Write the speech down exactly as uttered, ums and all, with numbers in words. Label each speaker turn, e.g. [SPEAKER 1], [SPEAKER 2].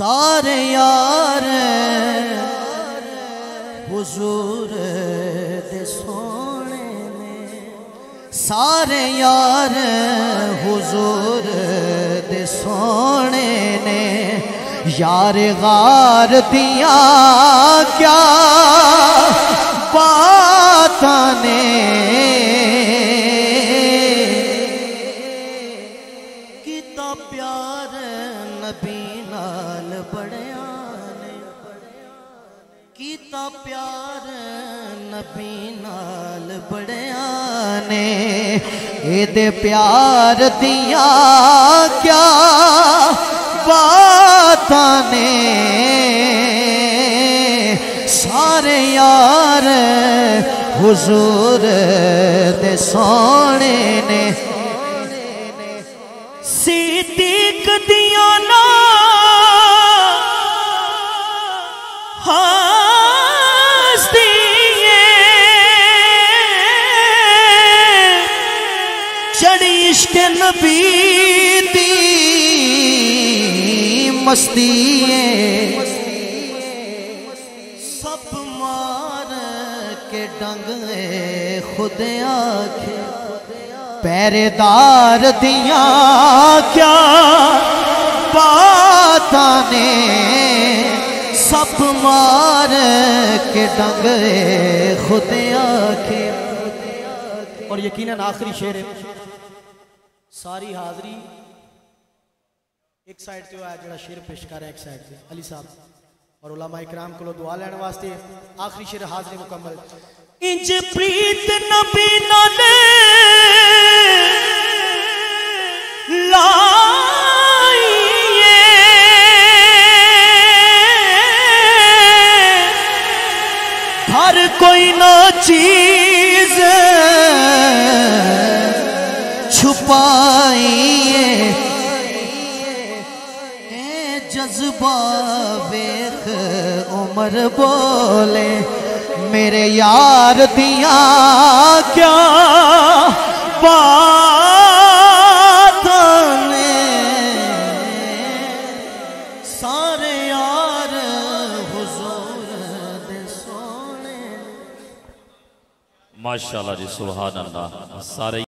[SPEAKER 1] सारे यार हुजूर दे सोने ने, सारे यार हुजूर दे सोने ने, यार गार दिया क्या बातां ने, किता प्यार नबी नाल बड़िया ने, किता प्यार नबी नाल बड़िया ने, एदे प्यार दिया क्या बातां ने, सारे यार हुजूर दे सोने ने, सिद्दीक दिया ना चढ़ी इश्क नबी दी मस्ती, सब मार के डंग खुद आखे, पहरेदार दिया क्या बातां ने, सब मार के डंग खुद आखे। और यकीनन आखिरी शेर है, सारी हाजरी एक साइड से जो शेर पेश कर रहे हैं, एक साइड से अली साहब और उलमा इकराम को दुआ लेने वास्ते आखिरी शेर हाजरी मुकम्मल। इंज प्रीत नबी नाले लाइए, हर कोई ना चीज छुपाइए, जज्बा वेख उमर बोले, मेरे यार दिया क्या बातां ने, सारे यार हुजूर दे सोने।
[SPEAKER 2] माशाअल्लाह जी, सुभान अल्लाह। सारे